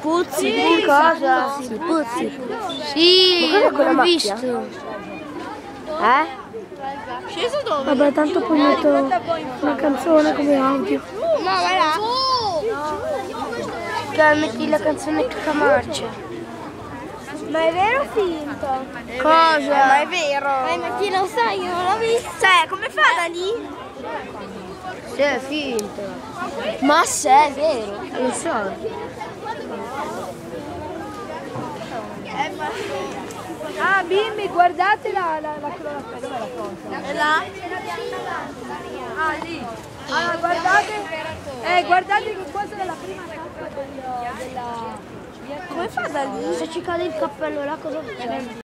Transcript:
Puzzi, Sì, cosa? sì, Puzzi. Sì, l'ho visto. Sceso dove? Vabbè, tanto poi metto una canzone come audio. No, vai là. Cioè, metti la canzone tutta marcia. Ma è vero o finto? Cosa? Ma è vero. Ma chi lo sa, io non l'ho visto. Cioè, come fa da lì? Sì, è finto. Ma se è vero. Lo so. Ah, bimbi, guardate dov'è la cosa? È là? Ah, lì. Allora, guardate che cosa è la prima tappa della... Come fa da lì? Se ci cade il cappello là, cosa facciamo?